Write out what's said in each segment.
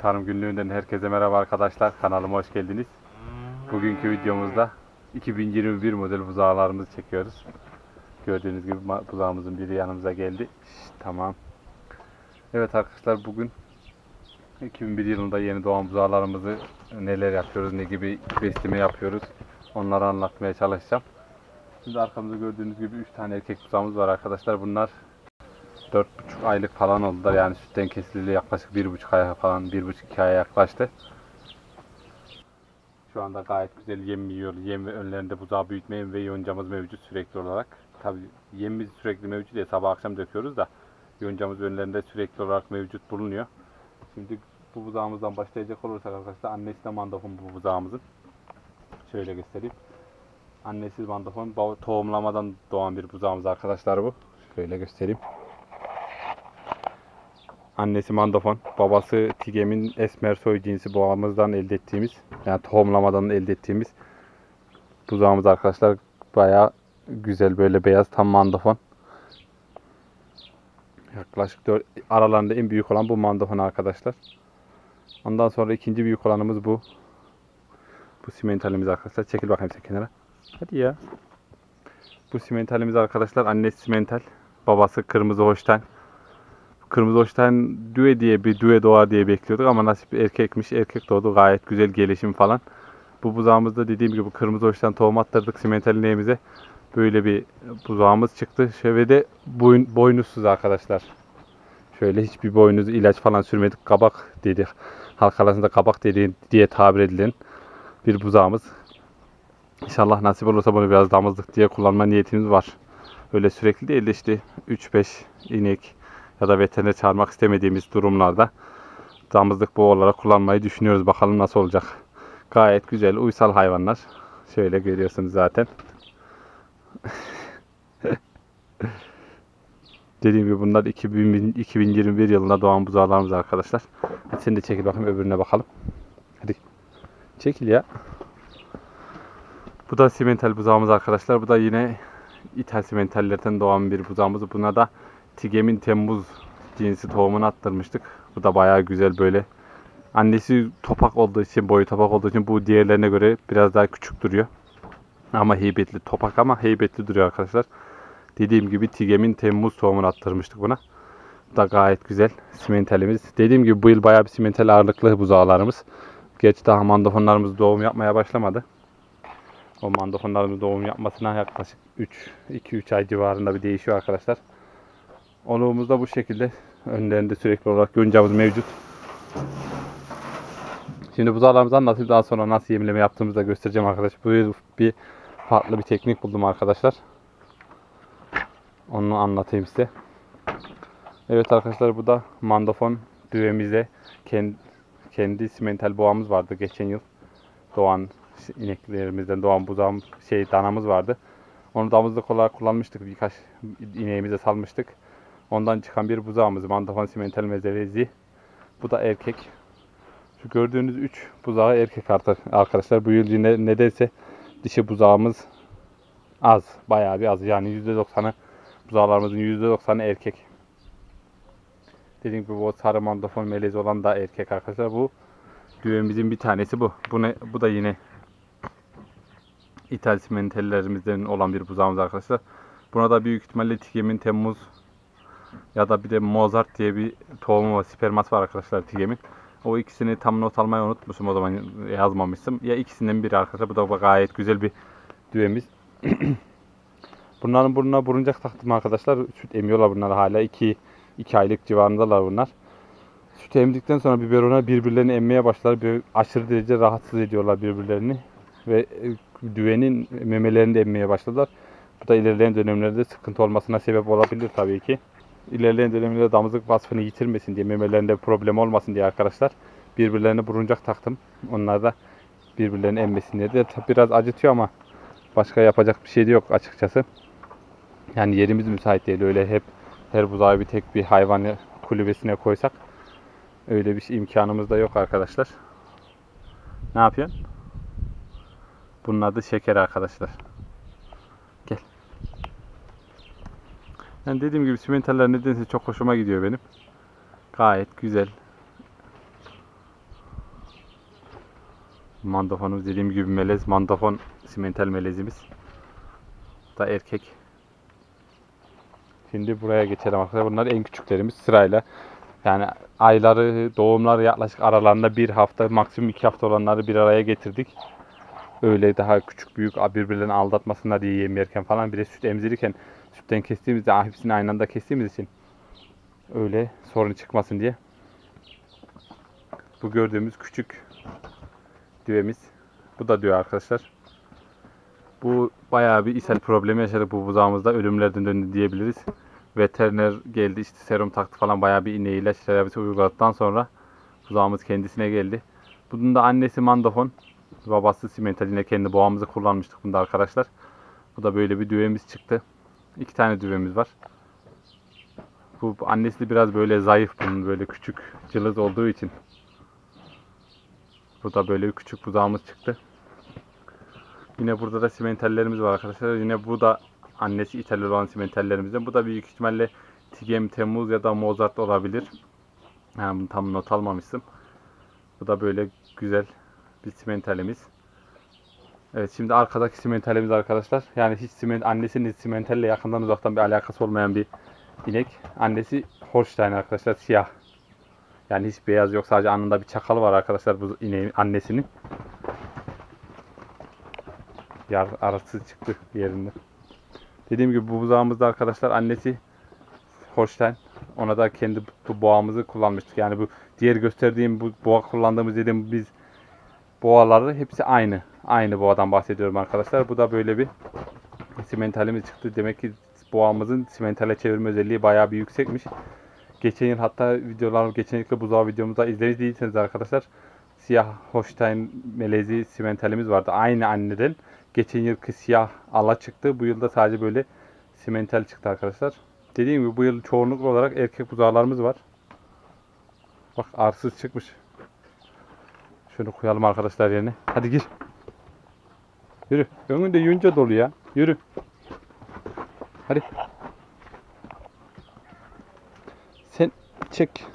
Tarım Günlüğü'nden herkese merhaba arkadaşlar. Kanalıma hoş geldiniz. Bugünkü videomuzda 2021 model buzağlarımızı çekiyoruz. Gördüğünüz gibi buzağımızın biri yanımıza geldi. Tamam. Evet arkadaşlar, bugün 2001 yılında yeni doğan buzağlarımızı neler yapıyoruz, ne gibi besleme yapıyoruz, onları anlatmaya çalışacağım. Şimdi arkamızda gördüğünüz gibi 3 tane erkek buzağımız var arkadaşlar. Bunlar 4,5 aylık falan oldular. Yani sütten kesileli yaklaşık 1,5 aya falan, 1,5-2 aya yaklaştı. Şu anda gayet güzel yem yiyor. Yem ve önlerinde buzağı büyütme ve yoncamız mevcut sürekli olarak. Tabi yemimiz sürekli mevcut diye sabah akşam döküyoruz da yoncamız önlerinde sürekli olarak mevcut bulunuyor. Şimdi bu buzağımızdan başlayacak olursak arkadaşlar, annesi de mandafon bu buzağımızın. Şöyle göstereyim. Annesiz mandafon tohumlamadan doğan bir buzağımız arkadaşlar bu. Şöyle göstereyim. Annesi mandafon, babası Tigem'in esmer soy cinsi boğamızdan elde ettiğimiz, yani tohumlamadan elde ettiğimiz buzağımız arkadaşlar. Bayağı güzel, böyle beyaz, tam mandafon. Yaklaşık 4 aralarında en büyük olan bu mandafon arkadaşlar. Ondan sonra ikinci büyük olanımız bu. Bu simentalimiz arkadaşlar. Çekil bakayım sen kenara. Hadi ya. Bu simentalimiz arkadaşlar. Annesi simental, babası kırmızı hoşten. Kırmızı hoştan düve doğar diye bekliyorduk ama nasip erkekmiş. Erkek doğdu. Gayet güzel gelişim falan. Bu buzağımızda dediğim gibi kırmızı hoştan tohum attırdık simental ineğimize. Böyle bir buzağımız çıktı. Şöyle de boynuzsuz arkadaşlar. Şöyle hiçbir boynuz, ilaç falan sürmedik. Kabak dedik. Halk arasında kabak diye tabir edilen bir buzağımız. İnşallah nasip olursa bunu biraz damızlık diye kullanma niyetimiz var. Öyle sürekli değil de işte 3-5 inek ya da veteriner çağırmak istemediğimiz durumlarda damızlık bu olarak kullanmayı düşünüyoruz. Bakalım nasıl olacak. Gayet güzel, uysal hayvanlar. Şöyle görüyorsunuz zaten. Dediğim gibi bunlar 2021 yılında doğan buzağlarımız arkadaşlar. Hadi sen de çekil bakayım, öbürüne bakalım. Hadi çekil ya. Bu da simental buzağımız arkadaşlar. Bu da yine ithal simentallerden doğan bir buzağımız. Buna da Tigem'in Temmuz cinsi tohumunu attırmıştık. Bu da bayağı güzel böyle. Annesi topak olduğu için, boyu topak olduğu için bu diğerlerine göre biraz daha küçük duruyor. Ama heybetli, topak ama heybetli duruyor arkadaşlar. Dediğim gibi Tigem'in Temmuz tohumunu attırmıştık buna. Bu da gayet güzel simentalimiz. Dediğim gibi bu yıl bayağı bir simental ağırlıklı buzağlarımız. Gerçi daha mandafonlarımız doğum yapmaya başlamadı. O mandafonlarımız doğum yapmasına yaklaşık 2-3 ay civarında bir değişiyor arkadaşlar. Oluğumuz da bu şekilde. Önlerinde sürekli olarak yoncamız mevcut. Şimdi buzağlarımızı anlatayım, daha sonra nasıl yemleme yaptığımızı da göstereceğim arkadaşlar. Bu yıl farklı bir teknik buldum arkadaşlar. Onu anlatayım size. Evet arkadaşlar, bu da mandafon düvemizde kendi simental boğamız vardı geçen yıl. Doğan ineklerimizden doğan buzağım danamız vardı. Onu damızlık olarak kullanmıştık. Birkaç ineğimize salmıştık. Ondan çıkan bir buzağımız mandafon simental mezevezi. Bu da erkek. Şu gördüğünüz 3 buzağı erkek arkadaşlar. Bu yıl yine nedense dişi buzağımız az. Bayağı bir az. Yani %90'ı buzağlarımızın %90'ı erkek. Dediğim gibi bu sarı mandafon melezi olan da erkek arkadaşlar. Bu düğümümüzün bir tanesi bu. Bu da yine ithal simentallerimizden olan bir buzağımız arkadaşlar. Buna da büyük ihtimalle Tigem'in Temmuz ya da bir de Mozart diye bir tohumu var, sperması var arkadaşlar Tigem'in. O ikisini tam not almayı unutmuşum, o zaman yazmamıştım. Ya ikisinden biri arkadaşlar. Bu da gayet güzel bir düğemiz. Bunların burnuna buruncak taktım arkadaşlar. Süt emiyorlar bunlar hala. 2 aylık civarındalar bunlar. Süt emdikten sonra biberona birbirlerini emmeye başlar. Aşırı derece rahatsız ediyorlar birbirlerini. Ve düvenin memelerini de emmeye başladılar. Bu da ilerleyen dönemlerde sıkıntı olmasına sebep olabilir tabii ki. İlerleyen dönemlerde damızlık vasfını yitirmesin diye, memelerinde problem olmasın diye arkadaşlar birbirlerine buruncak taktım. Onlar da birbirlerini emmesin diye. De biraz acıtıyor ama başka yapacak bir şey de yok açıkçası. Yani yerimiz müsait değil. Öyle hep her buzağı bir tek bir hayvanı kulübesine koysak öyle bir imkanımız da yok arkadaşlar. Ne yapıyorsun? Bunun adı Şeker arkadaşlar. Gel. Yani dediğim gibi simentaller nedense çok hoşuma gidiyor benim. Gayet güzel. Mandafonumuz dediğim gibi melez. Mandafon simental melezimiz. Bu da erkek. Şimdi buraya geçelim arkadaşlar. Bunlar en küçüklerimiz sırayla. Yani ayları, doğumları yaklaşık aralarında bir hafta, maksimum 2 hafta olanları bir araya getirdik. Öyle daha küçük büyük birbirlerini aldatmasınlar diye yem yerken falan. Bir de süt emzirirken sütten kestiğimizde hepsini aynı anda kestiğimiz için öyle sorun çıkmasın diye. Bu gördüğümüz küçük düvemiz. Bu da düve arkadaşlar. Bu bayağı bir ishal problemi yaşadık bu buzağımızda. Ölümlerden döndü diyebiliriz. Veteriner geldi işte serum taktı falan, bayağı bir iğne ilaç terapisi uyguladıktan sonra buzağımız kendisine geldi. Bunun da annesi mandafon. Babası simental, yine kendi boğamızı kullanmıştık bunda arkadaşlar. Bu da böyle bir düvemiz çıktı. 2 tane düvemiz var. Bu annesi de biraz böyle zayıf, bunun böyle küçük cılız olduğu için. Bu da böyle bir küçük buzağımız çıktı. Yine burada da simentallerimiz var arkadaşlar. Yine bu da annesi İtalyan olan simentallerimizden. Bu da büyük ihtimalle Tigem Temmuz ya da Mozart olabilir. Yani bunu tam not almamıştım. Bu da böyle güzel bir simentalimiz. Evet, şimdi arkadaki simentalimiz arkadaşlar. Yani hiç annesinin simentalle yakından uzaktan bir alakası olmayan bir inek. Annesi Holstein arkadaşlar, siyah. Yani hiç beyaz yok, sadece alnında bir çakalı var arkadaşlar bu ineğin annesinin. Arası çıktı yerinde. Dediğim gibi bu buzağımızda arkadaşlar annesi Holstein. Ona da kendi bu boğamızı kullanmıştık. Yani bu diğer gösterdiğim bu boğa kullandığımız dediğim biz boğaları hepsi aynı. Aynı boğadan bahsediyorum arkadaşlar. Bu da böyle bir simentalimiz çıktı. Demek ki boğamızın simentale çevirme özelliği bayağı bir yüksekmiş. Geçen yıl hatta geçen yılki buzağı videomuzda izlediyseniz arkadaşlar, siyah Holstein melezi simentalimiz vardı. Aynı anneden. Geçen yılki siyah ala çıktı. Bu yılda sadece böyle simental çıktı arkadaşlar. Dediğim gibi bu yıl çoğunlukla olarak erkek buzağlarımız var. Bak, arsız çıkmış. Şunu koyalım arkadaşlar yerine. Hadi gir. Yürü. Önünde yunca dolu ya. Yürü. Hadi. Sen çek.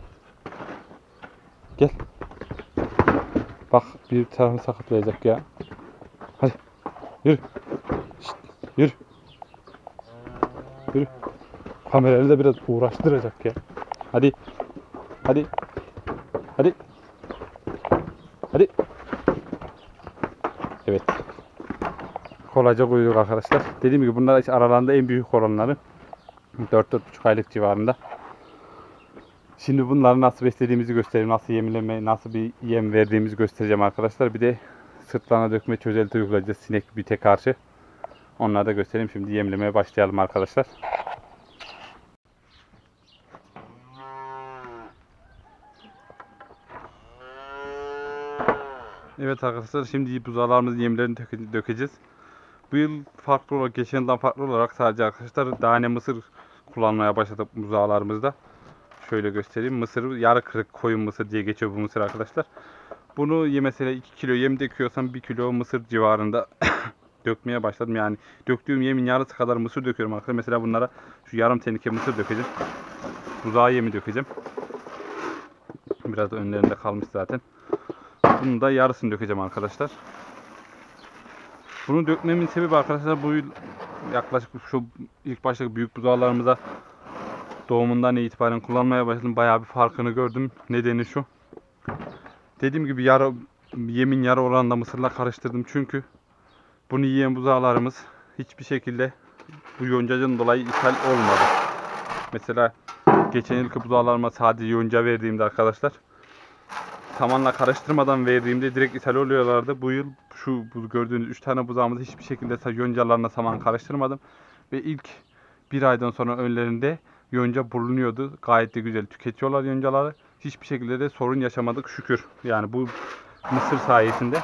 Gel. Bak, bir tarafını sakatlayacak ya. Hadi. Yürü. Şişt, yürü. Yürü. Kamerayla da biraz uğraştıracak ya. Hadi. Hadi. Hadi. Hadi. Evet. Kolayca koyduk arkadaşlar. Dediğim gibi bunlar aralarında en büyük olanları. 4-4,5 aylık civarında. Şimdi bunları nasıl beslediğimizi göstereyim. Nasıl yemleme, nasıl bir yem verdiğimizi göstereceğim arkadaşlar. Bir de sırtlarına dökme çözelti uygulayacağız sinek bite karşı. Onları da göstereyim. Şimdi yemlemeye başlayalım arkadaşlar. Evet arkadaşlar, şimdi buzağlarımızın yemlerini dökeceğiz. Bu yıl farklı olarak, geçen yıldan farklı olarak sadece arkadaşlar tane mısır kullanmaya başladık buzağlarımızda. Şöyle göstereyim. Mısır yarı kırık koyun mısır diye geçiyor bu mısır arkadaşlar. Bunu mesela 2 kilo yem döküyorsam 1 kilo mısır civarında dökmeye başladım. Yani döktüğüm yemin yarısı kadar mısır döküyorum arkadaşlar. Mesela bunlara şu yarım teneke mısır dökeceğim. Buzağı yemi dökeceğim. Biraz da önlerinde kalmış zaten. Bunun da yarısını dökeceğim arkadaşlar. Bunu dökmemin sebebi arkadaşlar, bu yıl yaklaşık şu ilk baştaki büyük buzağlarımıza doğumundan itibaren kullanmaya başladım. Bayağı bir farkını gördüm. Nedeni şu. Dediğim gibi yemin yarı oranında mısırla karıştırdım. Çünkü bunu yiyen buzağlarımız hiçbir şekilde bu yoncacın dolayı ishal olmadı. Mesela geçen yılki buzağlarıma sadece yonca verdiğimde arkadaşlar, samanla karıştırmadan verdiğimde direkt ishal oluyorlardı. Bu yıl bu gördüğünüz 3 tane buzağımızı hiçbir şekilde yoncalarına saman karıştırmadım. Ve ilk bir aydan sonra önlerinde yonca bulunuyordu. Gayet de güzel tüketiyorlar yoncaları. Hiçbir şekilde de sorun yaşamadık şükür. Yani bu mısır sayesinde.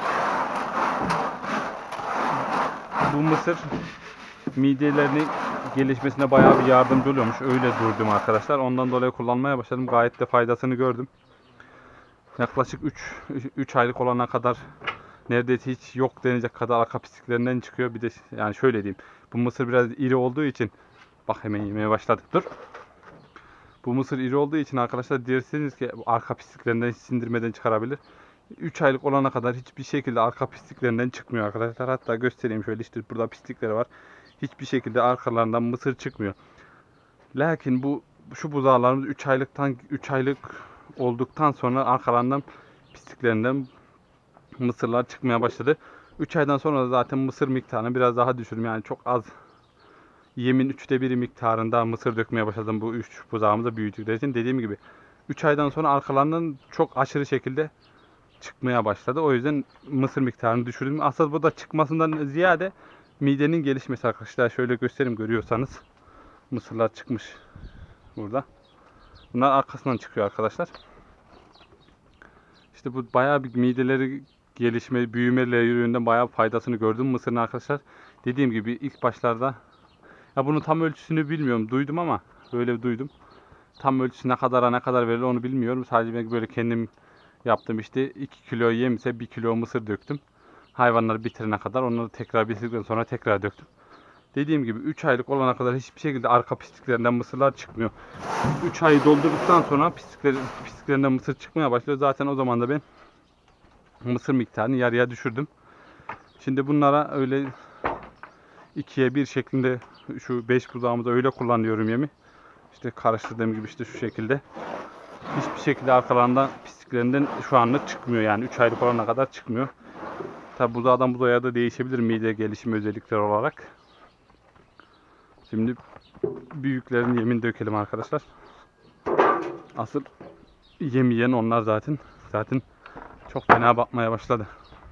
Bu mısır midelerinin gelişmesine bayağı bir yardımcı oluyormuş. Öyle durdum arkadaşlar. Ondan dolayı kullanmaya başladım. Gayet de faydasını gördüm. Yaklaşık 3 aylık olana kadar neredeyse hiç yok denecek kadar arka pisliklerinden çıkıyor. Bir de yani şöyle diyeyim. Bu mısır biraz iri olduğu için, bak hemen yemeye başladık. Dur. Bu mısır iri olduğu için arkadaşlar, derseniz ki arka pisliklerinden sindirmeden çıkarabilir. 3 aylık olana kadar hiçbir şekilde arka pisliklerinden çıkmıyor arkadaşlar. Hatta göstereyim şöyle, işte burada pislikleri var. Hiçbir şekilde arkalarından mısır çıkmıyor. Lakin şu buzağlarımız 3 aylık olduktan sonra arkalarından pisliklerinden mısırlar çıkmaya başladı. 3 aydan sonra da zaten mısır miktarını biraz daha düşürdüm. Yani çok az, yemin 1/3 miktarında mısır dökmeye başladım bu 3 buzağımızı büyüttükleri için. Dediğim gibi 3 aydan sonra arkalarından çok aşırı şekilde çıkmaya başladı. O yüzden mısır miktarını düşürdüm. Asıl bu da çıkmasından ziyade midenin gelişmesi arkadaşlar. Şöyle göstereyim, görüyorsanız mısırlar çıkmış burada. Bunlar arkasından çıkıyor arkadaşlar. İşte bu bayağı bir mideleri gelişme, büyümeleri yönünden bayağı faydasını gördüm mısırın arkadaşlar. Dediğim gibi ilk başlarda, ya bunun tam ölçüsünü bilmiyorum. Duydum ama böyle duydum. Tam ölçüsü ne kadar verilir onu bilmiyorum. Sadece ben böyle kendim yaptım işte. 2 kilo yem ise 1 kilo mısır döktüm. Hayvanları bitirene kadar, onları tekrar bitirdikten sonra tekrar döktüm. Dediğim gibi 3 aylık olana kadar hiçbir şekilde arka pisliklerinden mısırlar çıkmıyor. 3 ayı doldurduktan sonra pisliklerinden mısır çıkmaya başlıyor. Zaten o zaman da ben mısır miktarını yarıya düşürdüm. Şimdi bunlara öyle 2'ye 1 şeklinde şu 5 buzağımıza öyle kullanıyorum yemi. İşte karıştırdığım gibi işte şu şekilde. Hiçbir şekilde arkalarından pisliklerinden şu anlık çıkmıyor, yani 3 aylık olana kadar çıkmıyor. Tabi buzağdan buzağa da değişebilir mide gelişim özellikleri olarak. Şimdi büyüklerin yemini dökelim arkadaşlar. Asıl yem yiyen onlar zaten çok fena bakmaya başladı.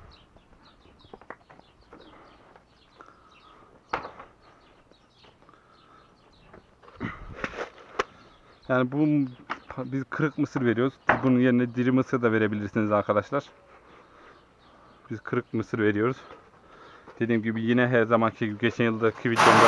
Yani biz kırık mısır veriyoruz. Bunun yerine diri mısır da verebilirsiniz arkadaşlar. Biz kırık mısır veriyoruz. Dediğim gibi yine her zamanki gibi geçen yılki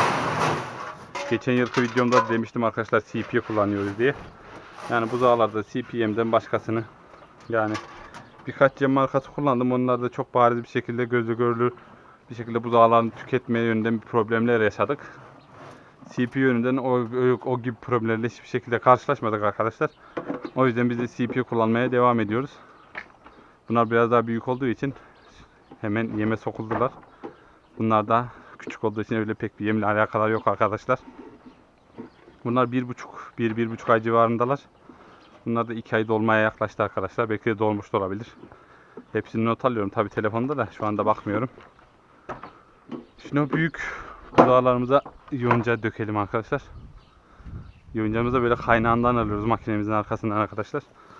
videomda demiştim arkadaşlar, CP kullanıyoruz diye. Yani buzağlarda CPM'den başkasını, yani birkaç yem markası kullandım. Onlar da çok bariz bir şekilde, gözle görülür bir şekilde buzağlarını tüketme yönünden bir problemler yaşadık. CP yönünden o gibi problemlerle hiçbir şekilde karşılaşmadık arkadaşlar. O yüzden biz de CP kullanmaya devam ediyoruz. Bunlar biraz daha büyük olduğu için hemen yeme sokuldular. Bunlar da küçük olduğu için öyle pek bir yemle alakaları yok arkadaşlar. Bunlar 1,5 ay civarındalar. Bunlar da 2 ay dolmaya yaklaştı arkadaşlar. Belki de dolmuş da olabilir. Hepsini not alıyorum tabi telefonda da, şu anda bakmıyorum. Şimdi o büyük buzağlarımıza yonca dökelim arkadaşlar. Yoncamızı da böyle kaynağından alıyoruz makinemizin arkasından arkadaşlar.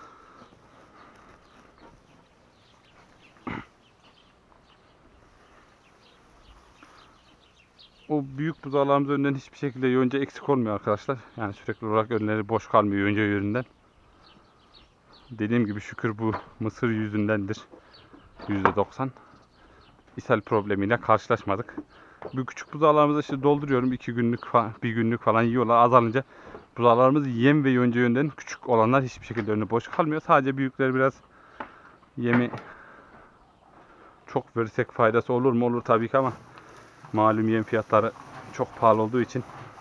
O büyük buzağlarımız önünden hiçbir şekilde yonca eksik olmuyor arkadaşlar. Yani sürekli olarak önleri boş kalmıyor yonca yönünden. Dediğim gibi şükür bu mısır yüzündendir. %90. İshal problemiyle karşılaşmadık. Bu küçük buzağlarımızı işte dolduruyorum. 2 günlük falan, 1 günlük falan yiyorlar. Azalınca buzağlarımız yem ve yonca yönden küçük olanlar hiçbir şekilde önü boş kalmıyor. Sadece büyükler biraz yemi çok verirsek faydası olur mu? Olur tabii ki ama malum yem fiyatları çok pahalı olduğu için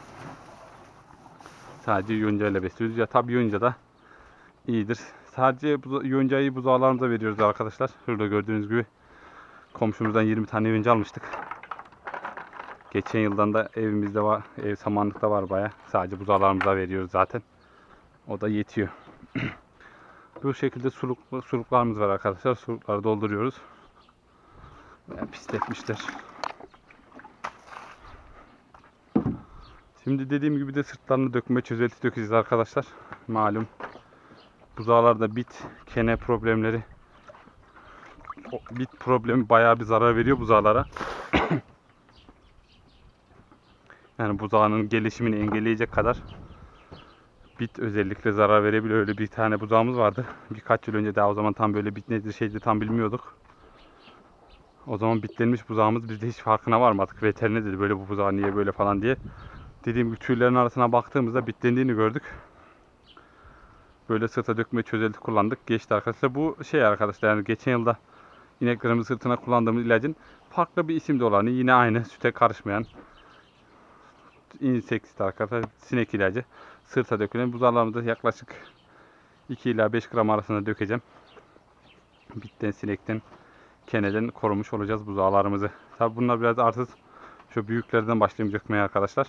sadece yonca ile besliyoruz. Ya tabii yonca da iyidir. Sadece yoncayı buzağlarımıza veriyoruz arkadaşlar. Şurada gördüğünüz gibi komşumuzdan 20 tane yonca almıştık. Geçen yıldan da evimizde var, ev samanlıkta var baya. Sadece buzağlarımıza veriyoruz zaten. O da yetiyor. Bu şekilde suluklarımız var arkadaşlar. Sulukları dolduruyoruz. Pisletmişler. Şimdi dediğim gibi de sırtlarını dökme çözelti dökeceğiz arkadaşlar. Malum buzağlarda kene problemleri, bit problemi bayağı bir zarar veriyor buzağlara. Yani buzağının gelişimini engelleyecek kadar bit özellikle zarar verebiliyor. Öyle bir tane buzağımız vardı. Birkaç yıl önce, daha o zaman tam böyle bit nedir şeydi tam bilmiyorduk. O zaman bitlenmiş buzağımız, biz de hiç farkına varmadık. Veteriner dedi böyle, bu buzağı niye böyle falan diye. Dediğim gibi tüylerin arasına baktığımızda bitlendiğini gördük. Böyle sırta dökme çözelti kullandık. Geçti arkadaşlar. Bu arkadaşlar, yani geçen yılda ineklerimizin sırtına kullandığımız ilacın farklı bir isimde olanı, yine aynı süte karışmayan inseksit arkadaşlar, sinek ilacı. Sırta dökülen buzağlarımızda yaklaşık 2 ila 5 gram arasında dökeceğim. bitten, sinekten, keneden korumuş olacağız buzağlarımızı. Tabi bunlar biraz arsız. Şu büyüklerden başlayayım dökmeye arkadaşlar.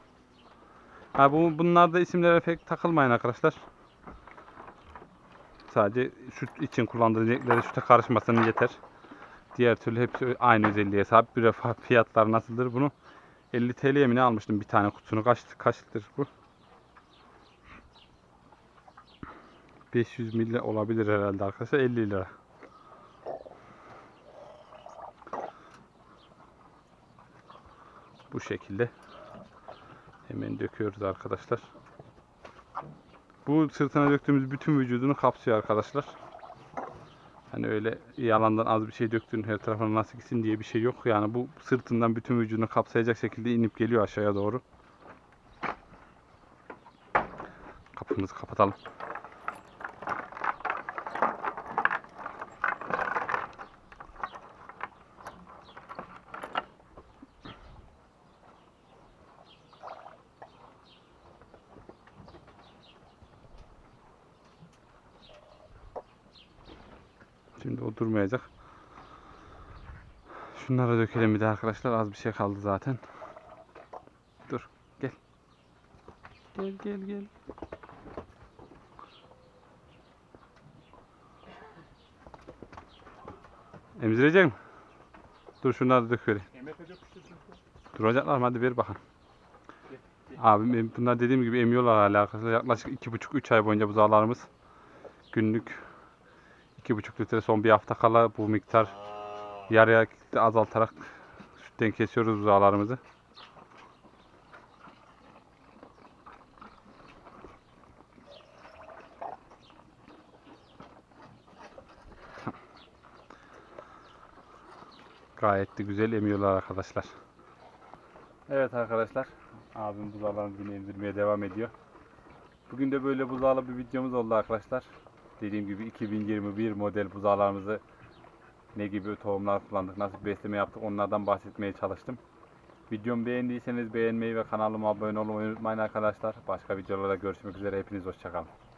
Bunlar da isimlere pek takılmayın arkadaşlar. Sadece süt için kullandığınız renkleri süte karışmasın yeter. Diğer türlü hepsi aynı özelliğe sahip. Bir fiyatlar nasıldır bunu? 50 TL'ye mi ne almıştım bir tane kutusunu? Kaçtır bu? 500 ml olabilir herhalde arkadaşlar. 50 lira. Bu şekilde. Hemen döküyoruz arkadaşlar. Bu sırtına döktüğümüz bütün vücudunu kapsıyor arkadaşlar. Hani öyle yalandan az bir şey döktün her tarafına nasıl gitsin diye bir şey yok. Yani bu sırtından bütün vücudunu kapsayacak şekilde inip geliyor aşağıya doğru. Kapımızı kapatalım. Şimdi o durmayacak. Şunlara dökelim bir de arkadaşlar. Az bir şey kaldı zaten. Dur. Gel. Gel. Emzirecek mi? Dur şunları dökelim. Duracaklar mı? Hadi ver bakalım. Abi bunlar dediğim gibi emiyorlar hala arkadaşlar. Yaklaşık 2,5-3 ay boyunca buzağlarımız günlük 2,5 litre, son bir hafta kala bu miktar yarıya azaltarak sütten kesiyoruz buzağlarımızı. Gayet de güzel emiyorlar arkadaşlar. Evet arkadaşlar, abim buzağlarını yine emzirmeye devam ediyor. Bugün de böyle buzağlı bir videomuz oldu arkadaşlar. Dediğim gibi 2021 model buzağlarımızı ne gibi tohumlar kullandık, nasıl besleme yaptık onlardan bahsetmeye çalıştım. Videomu beğendiyseniz beğenmeyi ve kanalıma abone olmayı unutmayın arkadaşlar. Başka videolarda görüşmek üzere. Hepiniz hoşça kalın.